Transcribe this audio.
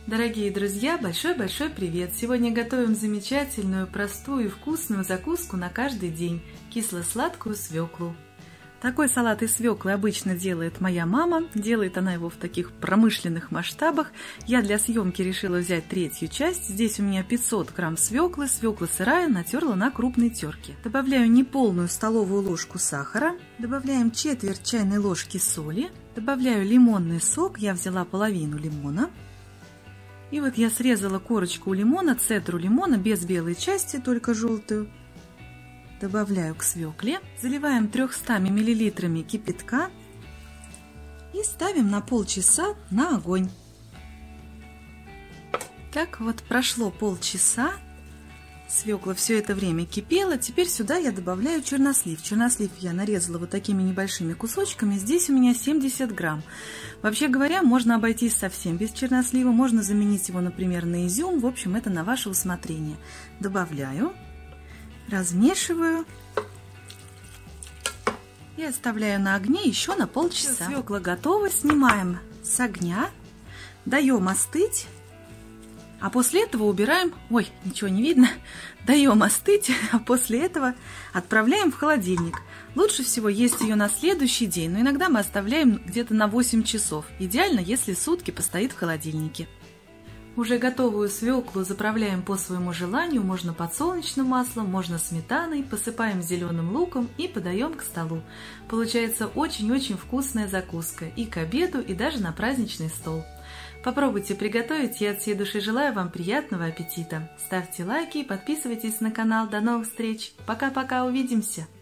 Дорогие друзья, большой-большой привет! Сегодня готовим замечательную, простую и вкусную закуску на каждый день – кисло-сладкую свеклу. Такой салат из свеклы обычно делает моя мама. Делает она его в таких промышленных масштабах. Я для съемки решила взять третью часть. Здесь у меня 500 грамм свеклы. Свекла сырая, натерла на крупной терке. Добавляю неполную столовую ложку сахара. Добавляем четверть чайной ложки соли. Добавляю лимонный сок. Я взяла половину лимона. И вот я срезала корочку лимона, цедру лимона, без белой части, только желтую. Добавляю к свекле, заливаем 300 мл кипятка и ставим на полчаса на огонь. Так вот, прошло полчаса, свекла все это время кипела, теперь сюда я добавляю чернослив. Чернослив я нарезала вот такими небольшими кусочками, здесь у меня 70 грамм. Вообще говоря, можно обойтись совсем без чернослива, можно заменить его, например, на изюм, в общем, это на ваше усмотрение. Добавляю. Размешиваю и оставляю на огне еще на полчаса. Свекла готова, снимаем с огня, даем остыть, а после этого убираем, ой, ничего не видно, даем остыть, а после этого отправляем в холодильник. Лучше всего есть ее на следующий день, но иногда мы оставляем где-то на 8 часов. Идеально, если сутки постоит в холодильнике. Уже готовую свеклу заправляем по своему желанию, можно подсолнечным маслом, можно сметаной, посыпаем зеленым луком и подаем к столу. Получается очень-очень вкусная закуска и к обеду, и даже на праздничный стол. Попробуйте приготовить, я от всей души желаю вам приятного аппетита. Ставьте лайки и подписывайтесь на канал. До новых встреч! Пока-пока, увидимся!